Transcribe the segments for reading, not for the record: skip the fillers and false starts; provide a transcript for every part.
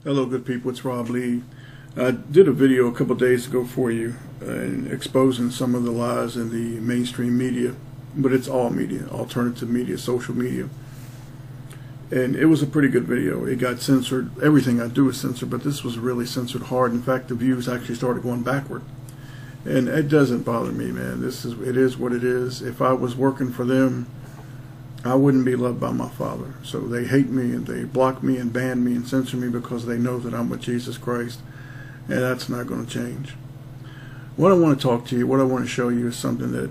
Hello, good people. It's Rob Lee. I did a video a couple days ago for you exposing some of the lies in the mainstream media, but it's all media, alternative media, social media. And it was a pretty good video. It got censored. Everything I do is censored, but this was really censored hard. In fact, the views actually started going backward. And it doesn't bother me, man. It is what it is. If I was working for them, I wouldn't be loved by my Father. So they hate me and they block me and ban me and censor me because they know that I'm with Jesus Christ, and that's not going to change. What I want to talk to you, what I want to show you is something that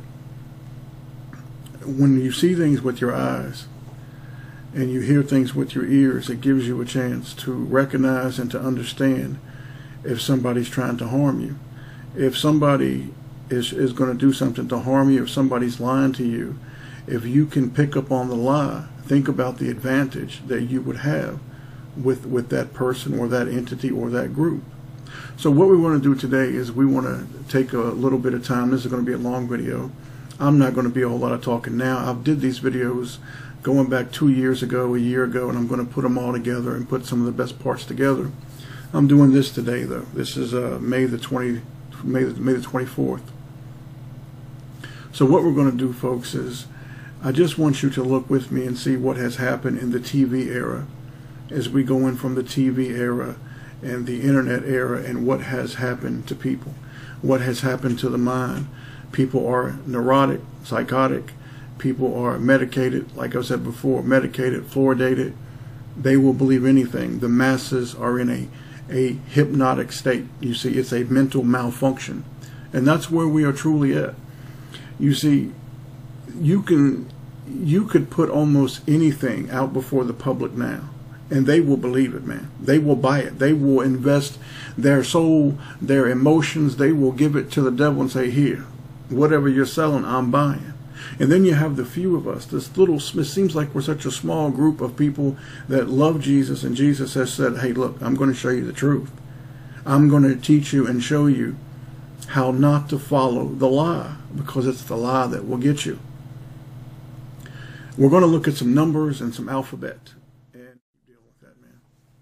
when you see things with your eyes and you hear things with your ears, it gives you a chance to recognize and to understand if somebody's trying to harm you. If somebody is going to do something to harm you, if somebody's lying to you, if you can pick up on the lie, think about the advantage that you would have with that person or that entity or that group. So what we want to do today is we want to take a little bit of time. This is going to be a long video. I'm not going to be a whole lot of talking now. I did these videos going back 2 years ago, a year ago, and I'm going to put them all together and put some of the best parts together. I'm doing this today, though. This is May the 24th. So what we're going to do, folks, is I just want you to look with me and see what has happened in the TV era as we go in from the TV era and the internet era, and what has happened to people, what has happened to the mind. People are neurotic, psychotic. People are medicated, like I said before, medicated, fluoridated. They will believe anything. The masses are in a hypnotic state. You see, it's a mental malfunction. And that's where we are truly at. You see, you could put almost anything out before the public now, and they will believe it, man. They will buy it. They will invest their soul, their emotions. They will give it to the devil and say, here, whatever you're selling, I'm buying. And then you have the few of us, it seems like we're such a small group of people that love Jesus, and Jesus has said, hey, look, I'm going to show you the truth. I'm going to teach you and show you how not to follow the lie, because it's the lie that will get you. We're going to look at some numbers and some alphabet and deal with that, man.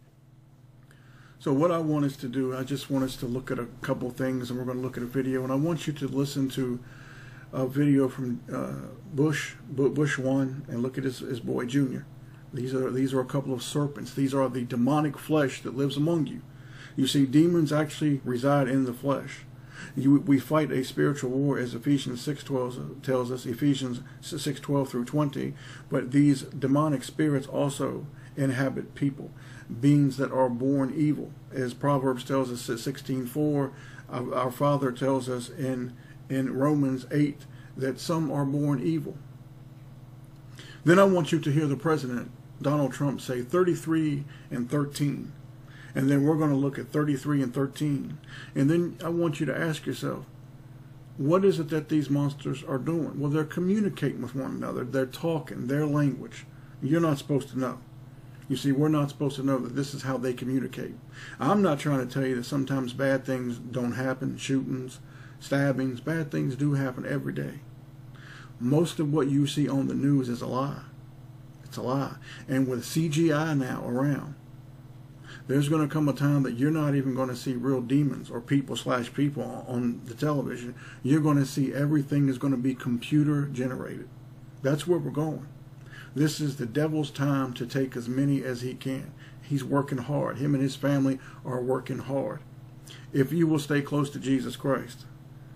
So what I want us to do, I just want us to look at a couple things, and we're going to look at a video, and I want you to listen to a video from Bush 1, and look at his boy Junior. These are a couple of serpents. These are the demonic flesh that lives among you. You see, demons actually reside in the flesh. We fight a spiritual war, as Ephesians 6:12 tells us, Ephesians 6:12 through 20. But these demonic spirits also inhabit people, beings that are born evil. As Proverbs tells us at 16:4, our Father tells us in Romans 8 that some are born evil. Then I want you to hear the President, Donald Trump, say 33 and 13. And then we're going to look at 33 and 13. And then I want you to ask yourself, what is it that these monsters are doing? Well, they're communicating with one another. They're talking their language. You're not supposed to know. You see, we're not supposed to know that this is how they communicate. I'm not trying to tell you that sometimes bad things don't happen, shootings, stabbings. Bad things do happen every day. Most of what you see on the news is a lie. It's a lie. And with CGI now around, there's going to come a time that you're not even going to see real demons or people on the television. You're going to see everything is going to be computer generated. That's where we're going. This is the devil's time to take as many as he can. He's working hard. Him and his family are working hard. If you will stay close to Jesus Christ,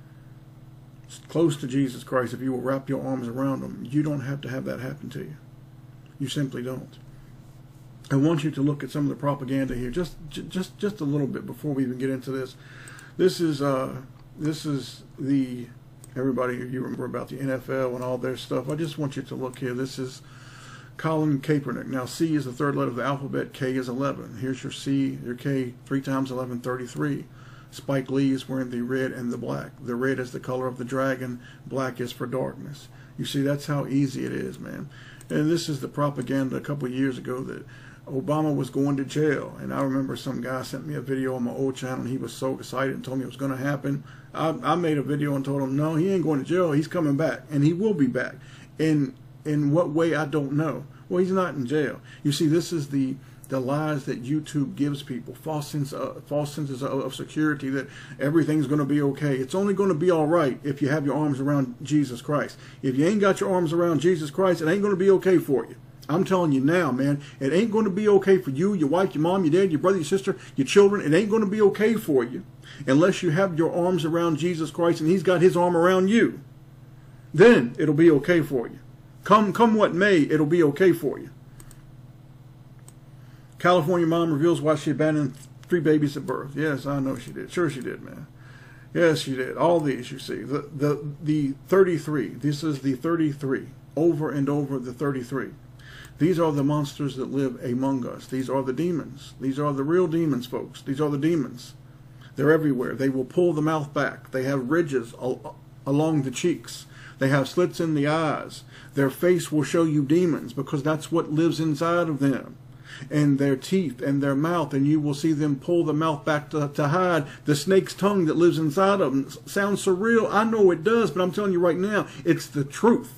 if you will wrap your arms around him, you don't have to have that happen to you. You simply don't. I want you to look at some of the propaganda here, just a little bit before we even get into this. This is the, everybody, you remember about the NFL and all their stuff. I just want you to look here. This is Colin Kaepernick. Now, C is the third letter of the alphabet. K is 11. Here's your C, your K. 3 times 11, 33. Spike Lee is wearing the red and the black. The red is the color of the dragon. Black is for darkness. You see, that's how easy it is, man. And this is the propaganda a couple of years ago that Obama was going to jail. And I remember some guy sent me a video on my old channel, and he was so excited and told me it was going to happen. I made a video and told him, no, he ain't going to jail. He's coming back, and he will be back. In what way, I don't know. Well, he's not in jail. You see, this is the the lies that YouTube gives people, false senses of security that everything's going to be okay. It's only going to be all right if you have your arms around Jesus Christ. If you ain't got your arms around Jesus Christ, it ain't going to be okay for you. I'm telling you now, man, it ain't going to be okay for you, your wife, your mom, your dad, your brother, your sister, your children. It ain't going to be okay for you unless you have your arms around Jesus Christ and he's got his arm around you. Then it'll be okay for you. Come what may, it'll be okay for you. California mom reveals why she abandoned 3 babies at birth. Yes, I know she did. Sure she did, man. Yes, she did. All these, you see. The 33. This is the 33. Over and over the 33. These are the monsters that live among us. These are the demons. These are the real demons, folks. These are the demons. They're everywhere. They will pull the mouth back. They have ridges along the cheeks. They have slits in the eyes. Their face will show you demons because that's what lives inside of them. And their teeth and their mouth, and you will see them pull the mouth back to hide the snake's tongue that lives inside of them. Sounds surreal. I know it does, but I'm telling you right now, it's the truth.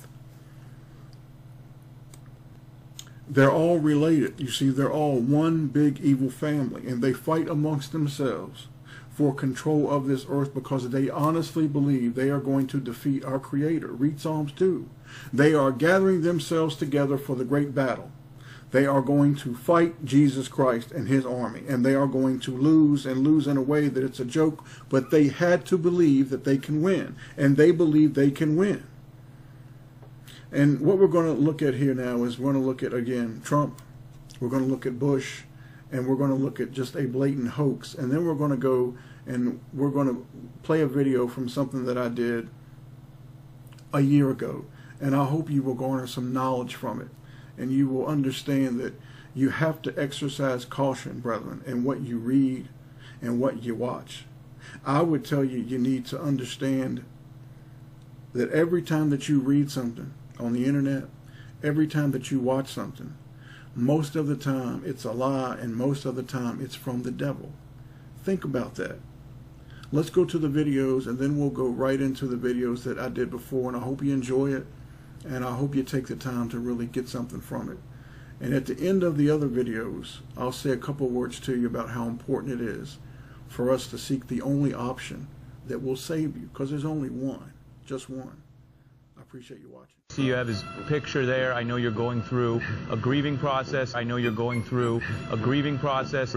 They're all related. You see, they're all one big evil family, and they fight amongst themselves for control of this earth because they honestly believe they are going to defeat our Creator. Read Psalms 2. They are gathering themselves together for the great battle. They are going to fight Jesus Christ and his army, and they are going to lose, and lose in a way that it's a joke, but they had to believe that they can win, and they believe they can win. And what we're going to look at here now is we're going to look at, again, Trump. We're going to look at Bush. And we're going to look at just a blatant hoax. And then we're going to go and we're going to play a video from something that I did a year ago. And I hope you will garner some knowledge from it. And you will understand that you have to exercise caution, brethren, in what you read and what you watch. I would tell you, you need to understand that every time that you read something on the internet, every time that you watch something, most of the time it's a lie, and most of the time it's from the devil. Think about that. Let's go to the videos, and then we'll go right into the videos that I did before, and I hope you enjoy it, and I hope you take the time to really get something from it. And at the end of the other videos, I'll say a couple words to you about how important it is for us to seek the only option that will save you, because there's only one, just one. I appreciate you watching. See, you have his picture there. I know you're going through a grieving process. I know you're going through a grieving process.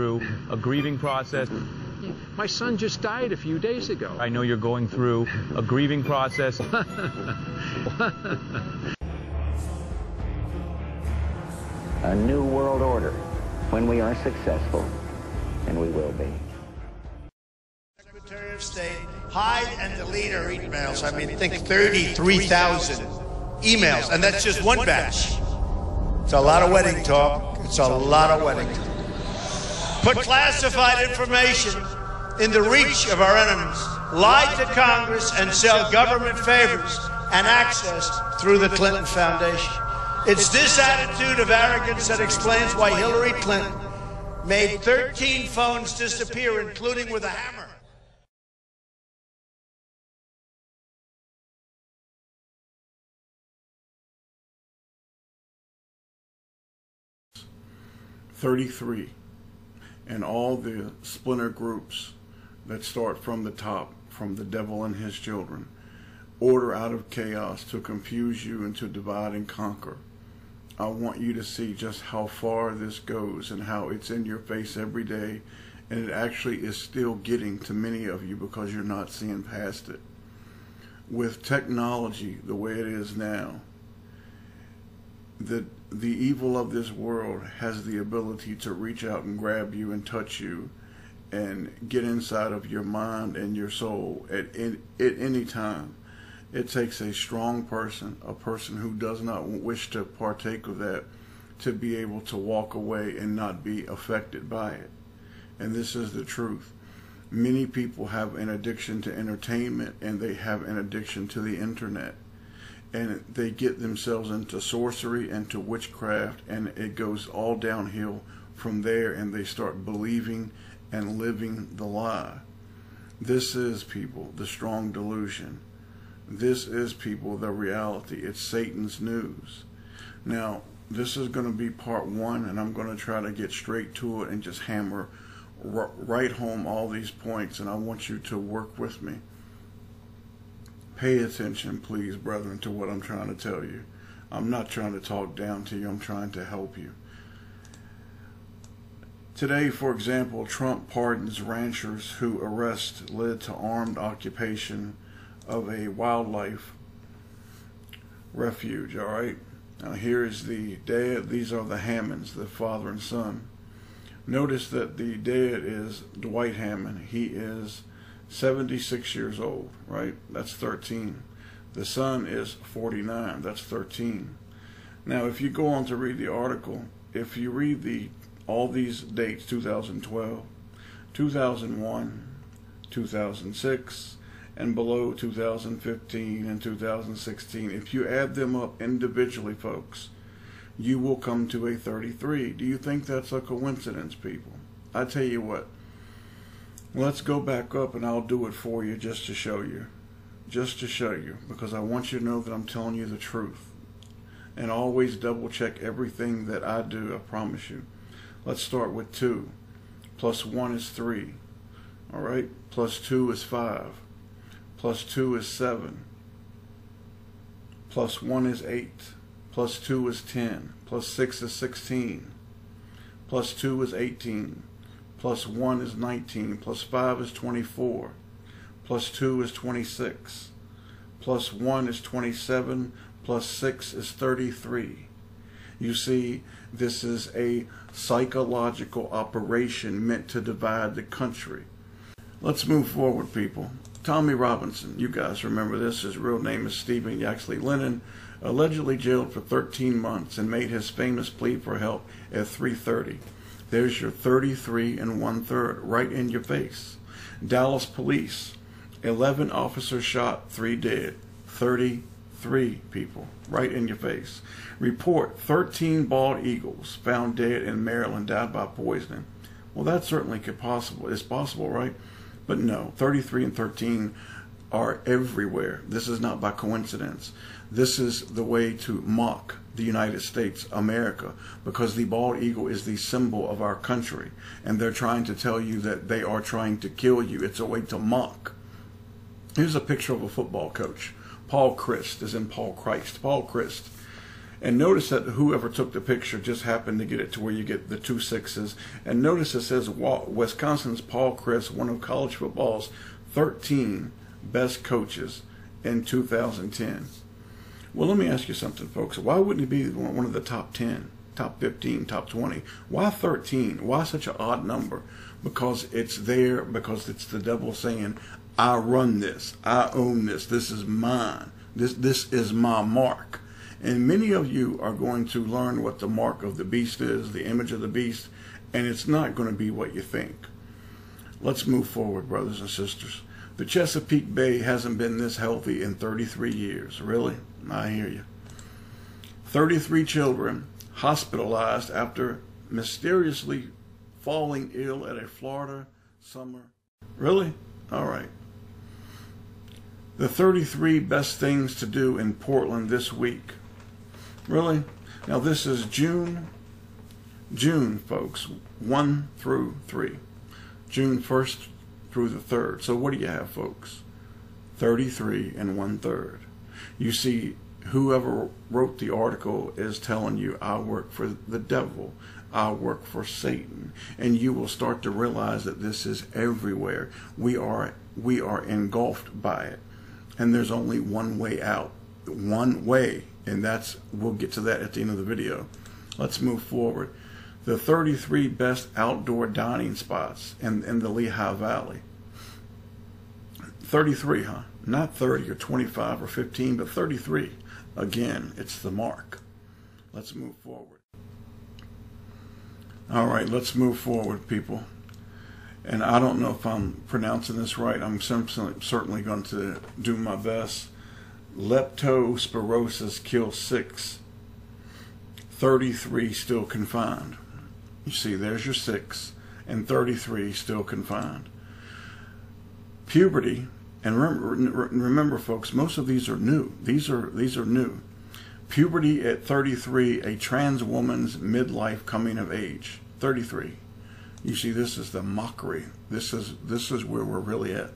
My son just died a few days ago. I know you're going through a grieving process. A new world order when we are successful, and we will be. Secretary of State, hide and delete our emails. I mean, think 33,000 emails, and that's just one batch. It's a lot of wedding talk. It's a lot of wedding talk. Put classified information in the reach of our enemies, lie to Congress, and sell government favors and access through the Clinton Foundation. It's this attitude of arrogance that explains why Hillary Clinton made 13 phones disappear, including with a hammer. 33, and all the splinter groups that start from the top, from the devil and his children, order out of chaos to confuse you and to divide and conquer. I want you to see just how far this goes and how it's in your face every day, and it actually is still getting to many of you because you're not seeing past it. With technology the way it is now, the evil of this world has the ability to reach out and grab you and touch you and get inside of your mind and your soul at any time. It takes a strong person, a person who does not wish to partake of that, to be able to walk away and not be affected by it. And this is the truth. Many people have an addiction to entertainment, and they have an addiction to the internet. And they get themselves into sorcery and to witchcraft, and it goes all downhill from there, and they start believing and living the lie. This is, people, the strong delusion. This is, people, the reality. It's Satan's news. Now, this is going to be part one, and I'm going to try to get straight to it and just hammer right home all these points, and I want you to work with me. Pay attention, please, brethren, to what I'm trying to tell you. I'm not trying to talk down to you. I'm trying to help you. Today, for example, Trump pardons ranchers who arrest led to armed occupation of a wildlife refuge, all right? Now here is the dad. These are the Hammonds, the father and son. Notice that the dad is Dwight Hammond. He is 76 years old, right? That's 13. The son is 49. That's 13. Now, if you go on to read the article, if you read all these dates, 2012, 2001, 2006, and below 2015 and 2016, if you add them up individually, folks, you will come to a 33. Do you think that's a coincidence, people? I tell you what, let's go back up and I'll do it for you just to show you. Just to show you, because I want you to know that I'm telling you the truth. And always double check everything that I do, I promise you. Let's start with 2. Plus 1 is 3. All right? Plus 2 is 5. Plus 2 is 7. Plus 1 is 8. Plus 2 is 10. Plus 6 is 16. Plus 2 is 18. Plus 1 is 19. Plus 5 is 24. Plus 2 is 26. Plus 1 is 27. Plus 6 is 33. You see, this is a psychological operation meant to divide the country. Let's move forward, people. Tommy Robinson, you guys remember this. His real name is Stephen Yaxley Lennon, allegedly jailed for 13 months and made his famous plea for help at 3:30. There's your 33 and 1/3 right in your face. Dallas police, 11 officers shot, 3 dead. 33 people right in your face. Report 13 bald eagles found dead in Maryland, died by poisoning. Well, that certainly could possible. It's possible, right? But no, 33 and 13 are everywhere. This is not by coincidence. This is the way to mock the United States, America, because the bald eagle is the symbol of our country, and they're trying to tell you that they are trying to kill you. It's a way to mock. Here's a picture of a football coach. Paul Christ, is in Paul Christ, Paul Christ. And notice that whoever took the picture just happened to get it to where you get the 2 6s. And notice it says Wisconsin's Paul Christ, one of college football's 13 best coaches in 2010. Well, let me ask you something, folks. Why wouldn't he be one of the top 10, top 15, top 20? Why 13? Why such an odd number? Because it's there, because it's the devil saying, I run this, I own this, this is mine, this is my mark. And many of you are going to learn what the mark of the beast is, the image of the beast, and it's not going to be what you think. Let's move forward, brothers and sisters. The Chesapeake Bay hasn't been this healthy in 33 years. Really? I hear you. 33 children hospitalized after mysteriously falling ill at a Florida summer. Really? All right. The 33 best things to do in Portland this week. Really? Now this is June, folks, 1 through 3. June 1st through the 3rd. So what do you have, folks? 33 and 1/3. You see, whoever wrote the article is telling you, I work for the devil. I work for Satan. And you will start to realize that this is everywhere. We are engulfed by it. And there's only one way out. One way. And we'll get to that at the end of the video. Let's move forward. The 33 best outdoor dining spots in the Lehigh Valley. 33, huh? Not 30 or 25 or 15, but 33. Again, it's the mark. Let's move forward. All right, let's move forward, people. And I don't know if I'm pronouncing this right. I'm certainly going to do my best. Leptospirosis kills 6. 33 still confined. You see, there's your 6, and 33 still confined. Puberty, and remember, folks, most of these are new. These are new. Puberty at 33, a trans woman's midlife coming of age. 33. You see, this is the mockery. This is where we're really at.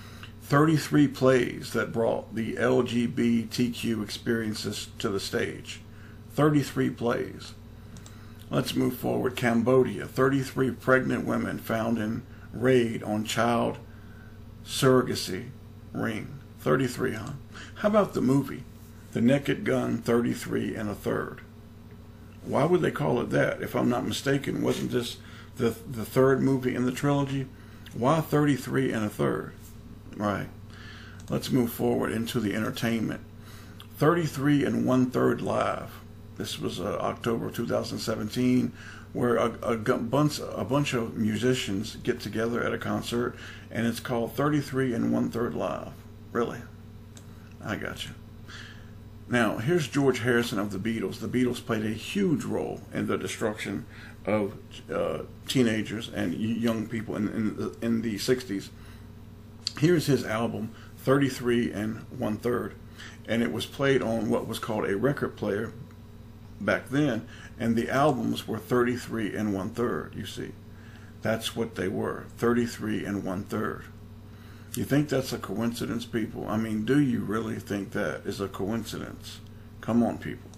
33 plays that brought the LGBTQ experiences to the stage. 33 plays. Let's move forward. Cambodia. 33 pregnant women found in raid on child surrogacy ring. 33, huh? How about the movie? The Naked Gun, 33 1/3. Why would they call it that? If I'm not mistaken, wasn't this the third movie in the trilogy? Why 33 1/3? Right. Let's move forward into the entertainment. 33 1/3 Live. This was October 2017, where a bunch of musicians get together at a concert, and it's called 33 1/3 Live. Really? I got you. Now, here's George Harrison of the Beatles. The Beatles played a huge role in the destruction of teenagers and young people in the 60s. Here's his album, 33 1/3, and it was played on what was called a record player back then, and the albums were 33 1/3, you see. That's what they were, 33 1/3. You think that's a coincidence, people? I mean, do you really think that is a coincidence? Come on, people.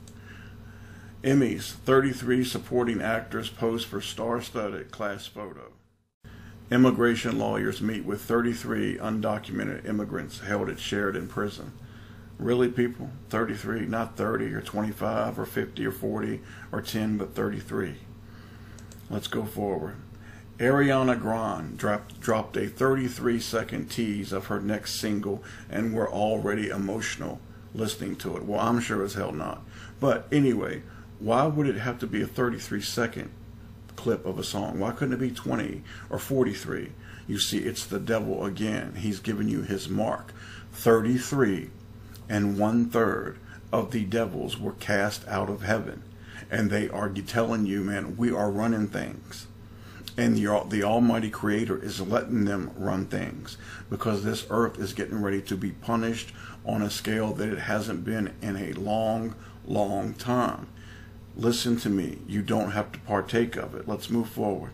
Emmys, 33 supporting actors pose for star-studded class photo. Immigration lawyers meet with 33 undocumented immigrants held at Sheridan Prison. Really, people? 33, not 30 or 25 or 50 or 40 or 10, but 33. Let's go forward. Ariana Grande dropped a 33-second tease of her next single, and we're already emotional listening to it. Well, I'm sure as hell not. But anyway, why would it have to be a 33-second clip of a song? Why couldn't it be 20 or 43? You see, it's the devil again. He's giving you his mark. 33 1/3 of the devils were cast out of heaven, and they are telling you, man, we are running things. And the Almighty Creator is letting them run things, because this earth is getting ready to be punished on a scale that it hasn't been in a long, long time. Listen to me. You don't have to partake of it. Let's move forward.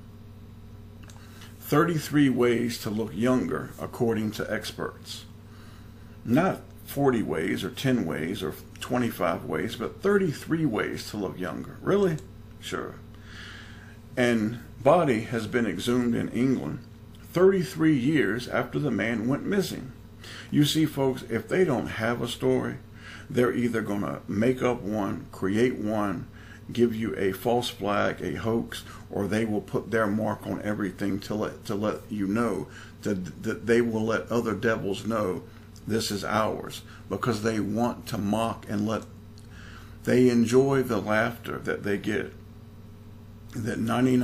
33 ways to look younger, according to experts. Not 40 ways or 10 ways or 25 ways, but 33 ways to look younger. Really? Sure. And body has been exhumed in England 33 years after the man went missing. You see, folks, if they don't have a story, they're either going to make up one, create one, give you a false flag, a hoax, or they will put their mark on everything to let you know that they will let other devils know this is ours, because they want to mock and they enjoy the laughter that they get. That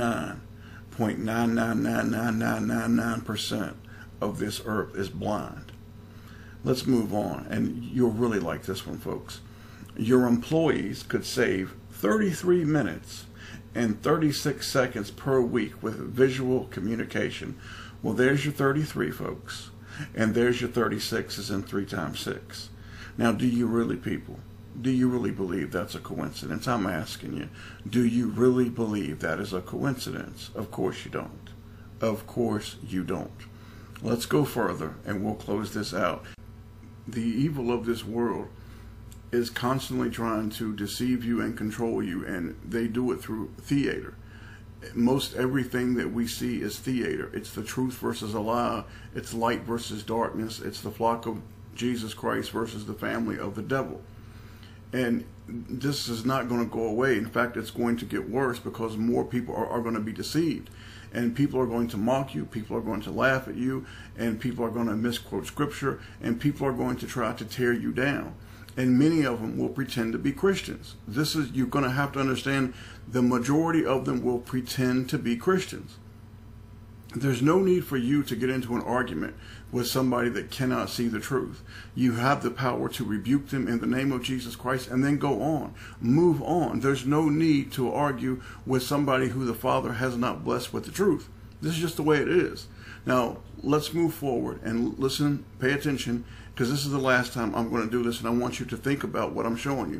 99.999999% of this earth is blind. Let's move on, and you'll really like this one, folks. Your employees could save 33 minutes and 36 seconds per week with visual communication. Well, there's your 33, folks, and there's your 36s and 3 times 6. Now, do you really, people? Do you really believe that's a coincidence? I'm asking you. Do you really believe that is a coincidence? Of course you don't. Of course you don't. Let's go further, and we'll close this out. The evil of this world is constantly trying to deceive you and control you, and they do it through theater. Most everything that we see is theater. It's the truth versus a lie. It's light versus darkness. It's the flock of Jesus Christ versus the family of the devil. And this is not going to go away. In fact, it's going to get worse, because more people are going to be deceived. And people are going to mock you, people are going to laugh at you, and people are going to misquote scripture, and people are going to try to tear you down. And many of them will pretend to be Christians. You're going to have to understand, the majority of them will pretend to be Christians. There's no need for you to get into an argument with somebody that cannot see the truth. You have the power to rebuke them in the name of Jesus Christ, and then go on. Move on. There's no need to argue with somebody who the Father has not blessed with the truth. This is just the way it is. Now, let's move forward and listen, pay attention, because this is the last time I'm going to do this, and I want you to think about what I'm showing you.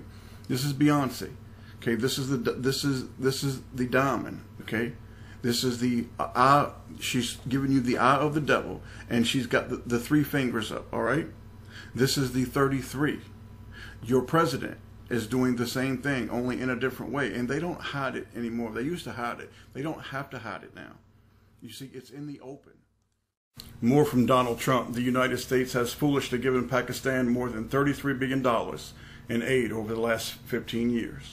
This is Beyonce. Okay, this is the diamond. Okay, this is the eye. She's giving you the eye of the devil, and she's got the three fingers up. All right. This is the 33. Your president is doing the same thing, only in a different way, and they don't hide it anymore. They used to hide it. They don't have to hide it now. You see, it's in the open. More from Donald Trump. The United States has foolishly given Pakistan more than $33 billion in aid over the last 15 years.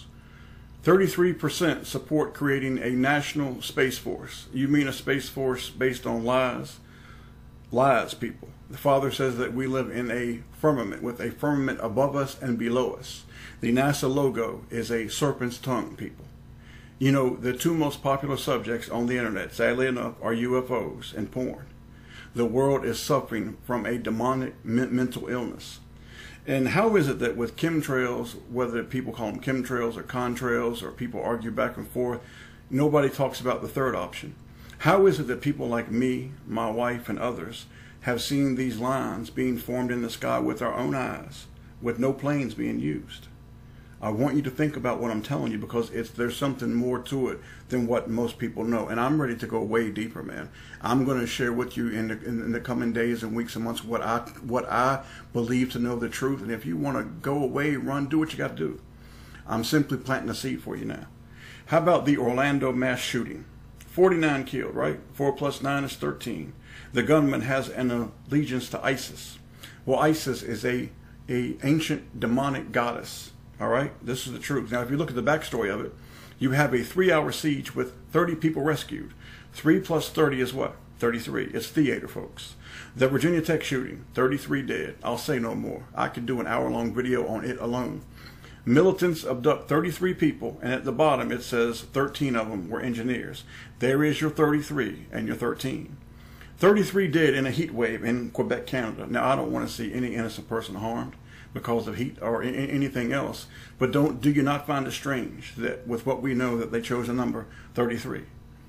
33% support creating a national space force. You mean a space force based on lies? Lies, people. The Father says that we live in a firmament, with a firmament above us and below us. The NASA logo is a serpent's tongue, people. You know, the two most popular subjects on the internet, sadly enough, are UFOs and porn. The world is suffering from a demonic mental illness. And how is it that with chemtrails, whether people call them chemtrails or contrails, or people argue back and forth, nobody talks about the third option? How is it that people like me, my wife, and others have seen these lines being formed in the sky with our own eyes, with no planes being used? I want you to think about what I'm telling you, because there's something more to it than what most people know. And I'm ready to go way deeper, man. I'm going to share with you in the coming days and weeks and months what I believe to know the truth. And if you want to go away, run, do what you got to do. I'm simply planting a seed for you now. How about the Orlando mass shooting? 49 killed, right? 4 plus 9 is 13. The gunman has an allegiance to Isis. Well, Isis is a ancient demonic goddess. All right, this is the truth. Now, if you look at the backstory of it, you have a 3-hour siege with 30 people rescued. 3 plus 30 is what? 33. It's theater, folks. The Virginia Tech shooting, 33 dead. I'll say no more. I could do an hour-long video on it alone. Militants abduct 33 people, and at the bottom it says 13 of them were engineers. There is your 33 and your 13. 33 dead in a heat wave in Quebec, Canada. Now, I don't want to see any innocent person harmed because of heat or anything else, but do you not find it strange that with what we know that they chose a number 33?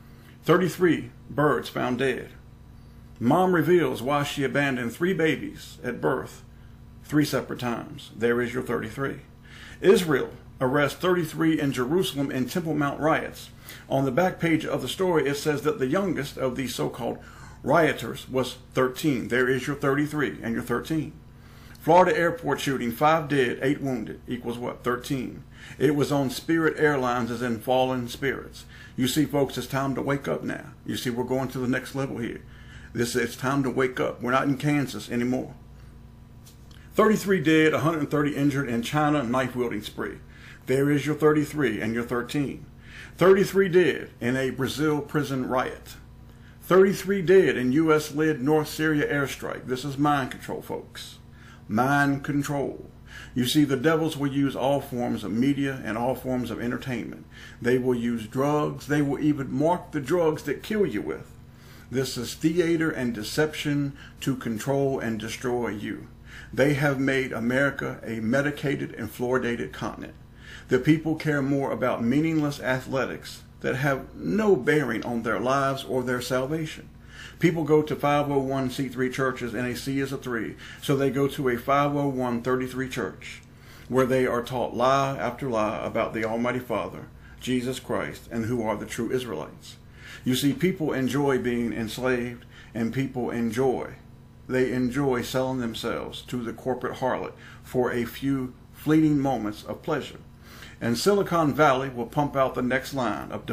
33 birds found dead. Mom reveals why she abandoned 3 babies at birth 3 separate times. There is your 33. Israel arrests 33 in Jerusalem in Temple Mount riots. On the back page of the story, it says that the youngest of these so-called rioters was 13. There is your 33 and your 13. Florida airport shooting, 5 dead, 8 wounded, equals what? 13. It was on Spirit Airlines, as in fallen spirits. You see, folks, it's time to wake up now. You see, we're going to the next level here. It's time to wake up. We're not in Kansas anymore. 33 dead, 130 injured in China knife-wielding spree. There is your 33 and your 13. 33 dead in a Brazil prison riot. 33 dead in U.S.-led North Syria airstrike. This is mind control, folks. Mind control. You see, the devils will use all forms of media and all forms of entertainment. They will use drugs. They will even mark the drugs that kill you with. This is theater and deception to control and destroy you. They have made America a medicated and fluoridated continent. The people care more about meaningless athletics that have no bearing on their lives or their salvation. People go to 501c3 churches and a C is a 3, so they go to a 501(c)(33) church where they are taught lie after lie about the Almighty Father, Jesus Christ, and who are the true Israelites. You see, people enjoy being enslaved, and people enjoy selling themselves to the corporate harlot for a few fleeting moments of pleasure. And Silicon Valley will pump out the next line of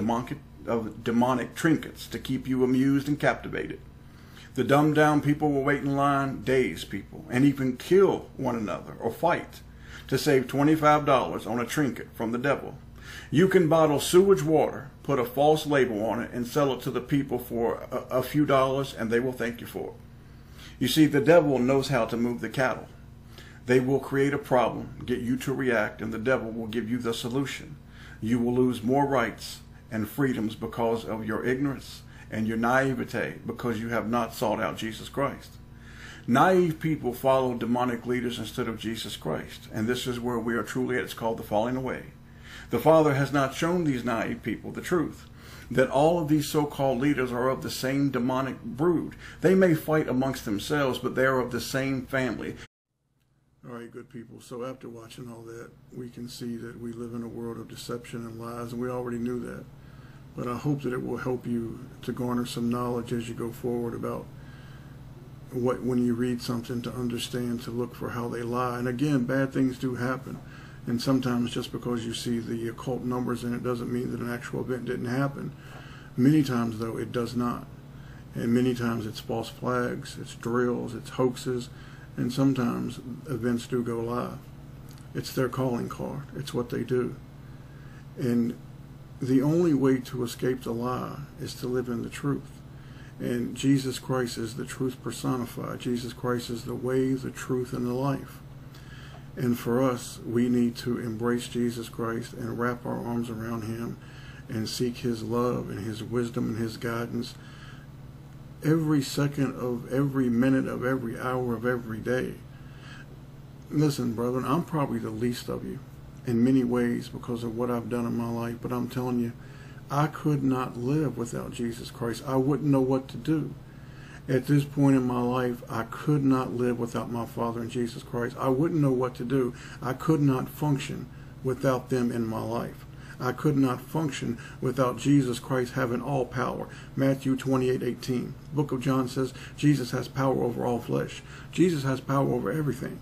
demonic trinkets to keep you amused and captivated. The dumbed down people will wait in line, daze people, and even kill one another or fight to save $25 on a trinket from the devil. You can bottle sewage water, put a false label on it, and sell it to the people for a few dollars, and they will thank you for it. You see, the devil knows how to move the cattle. They will create a problem, get you to react, and the devil will give you the solution. You will lose more rights and freedoms because of your ignorance and your naivete, because you have not sought out Jesus Christ. Naive people follow demonic leaders instead of Jesus Christ, and this is where we are truly at. It's called the falling away. The Father has not shown these naive people the truth, that all of these so-called leaders are of the same demonic brood. They may fight amongst themselves, but they are of the same family. All right, good people. So after watching all that, we can see that we live in a world of deception and lies, and we already knew that. But I hope that it will help you to garner some knowledge as you go forward about when you read something, to understand, to look for how they lie. And again, bad things do happen. And sometimes just because you see the occult numbers in it doesn't mean that an actual event didn't happen. Many times, though, it does not. And many times it's false flags, it's drills, it's hoaxes, and sometimes events do go live. It's their calling card. It's what they do. And the only way to escape the lie is to live in the truth. And Jesus Christ is the truth personified. Jesus Christ is the way, the truth, and the life. And for us, we need to embrace Jesus Christ and wrap our arms around him and seek his love and his wisdom and his guidance every second of every minute of every hour of every day. Listen, brethren, I'm probably the least of you in many ways because of what I've done in my life, but I'm telling you, I could not live without Jesus Christ. I wouldn't know what to do. At this point in my life, I could not live without my Father and Jesus Christ. I wouldn't know what to do. I could not function without them in my life. I could not function without Jesus Christ having all power. Matthew 28:18. The book of John says Jesus has power over all flesh. Jesus has power over everything.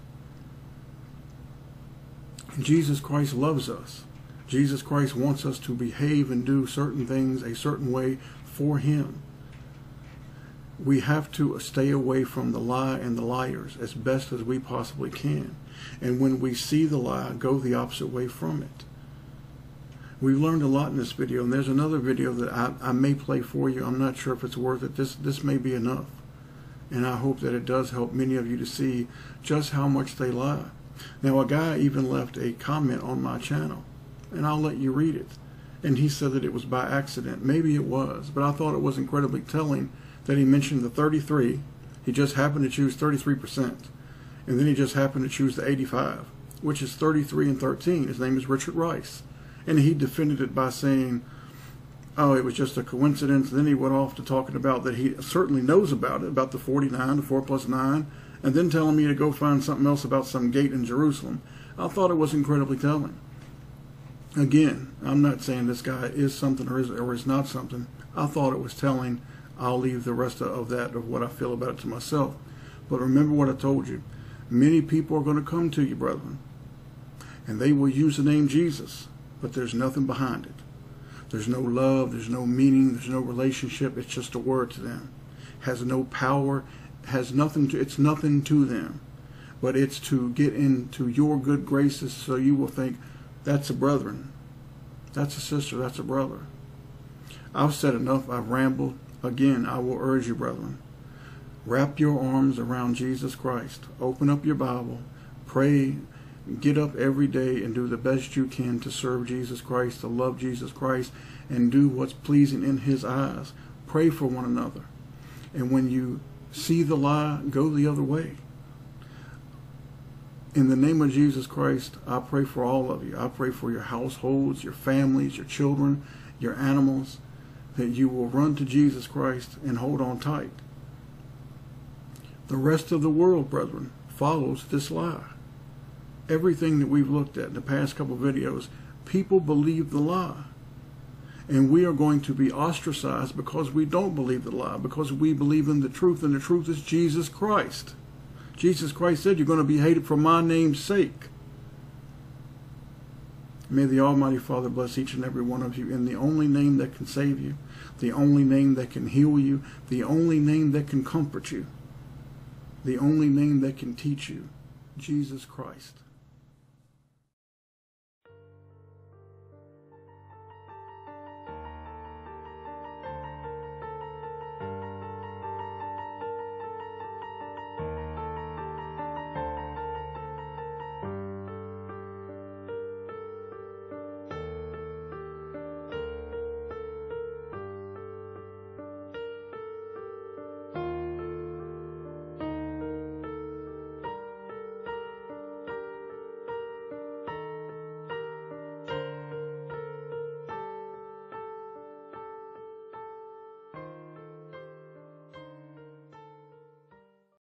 Jesus Christ loves us. Jesus Christ wants us to behave and do certain things a certain way for him. We have to stay away from the lie and the liars as best as we possibly can. And when we see the lie, go the opposite way from it. We've learned a lot in this video, and there's another video that I may play for you. I'm not sure if it's worth it. This may be enough. And I hope that it does help many of you to see just how much they lie. Now, a guy even left a comment on my channel, and I'll let you read it. And he said that it was by accident. Maybe it was, but I thought it was incredibly telling that he mentioned the 33. He just happened to choose 33%. And then he just happened to choose the 85, which is 33 and 13. His name is Richard Rice. And he defended it by saying, oh, it was just a coincidence. And then he went off to talking about that he certainly knows about it, about the 49, the 4 plus 9, and then telling me to go find something else about some gate in Jerusalem. I thought it was incredibly telling. Again, I'm not saying this guy is something or is not something. I thought it was telling. I'll leave the rest of that, of what I feel about it, to myself. But remember what I told you. Many people are going to come to you, brethren, and they will use the name Jesus, but there's nothing behind it. There's no love, there's no meaning, there's no relationship. It's just a word to them. Has no power, has nothing to, it's nothing to them. But it's to get into your good graces so you will think, that's a brethren, that's a sister, that's a brother. I've said enough, I've rambled. Again, I will urge you, brethren, wrap your arms around Jesus Christ. Open up your Bible, pray, get up every day and do the best you can to serve Jesus Christ, to love Jesus Christ, and do what's pleasing in his eyes. Pray for one another. And when you see the lie, go the other way. In the name of Jesus Christ, I pray for all of you. I pray for your households, your families, your children, your animals, that you will run to Jesus Christ and hold on tight. The rest of the world, brethren, follows this lie. Everything that we've looked at in the past couple of videos, people believe the lie. And we are going to be ostracized because we don't believe the lie, because we believe in the truth, and the truth is Jesus Christ. Jesus Christ said, you're going to be hated for my name's sake. May the Almighty Father bless each and every one of you in the only name that can save you, the only name that can heal you, the only name that can comfort you, the only name that can teach you, Jesus Christ.